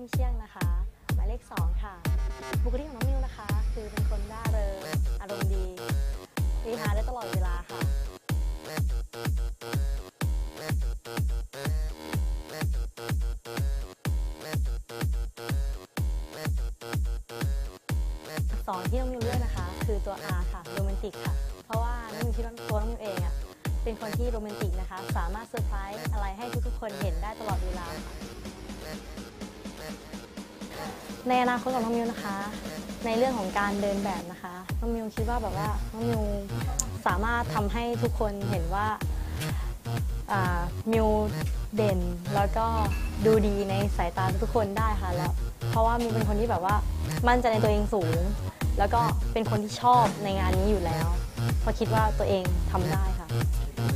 เชี่ยงนะคะหมายเลข2ค่ะบุคลิกของน้องมิวนะคะคือเป็นคนร่าเริงอารมณ์ดีเฮฮาได้ตลอดเวลาค่ะอักษรที่น้องมิวเลือกนะคะคือตัว R ค่ะโรแมนติกค่ะเพราะว่าน้องมิวคิดว่าตัวน้องมิวเองเป็นคนที่โรแมนติกนะคะสามารถเซอร์ไพรส์อะไรให้ทุกๆคนเห็นได้ตลอดเวลาค่ะในอนาคตของน้องมิวนะคะในเรื่องของการเดินแบบนะคะน้องมิวคิดว่าแบบว่าน้องมิวสามารถทำให้ทุกคนเห็นว่ามิวเด่นแล้วก็ดูดีในสายตาทุกคนได้ค่ะแล้วเพราะว่ามิวเป็นคนที่แบบว่ามั่นใจในตัวเองสูงแล้วก็เป็นคนที่ชอบในงานนี้อยู่แล้วเพราะคิดว่าตัวเองทำได้ค่ะ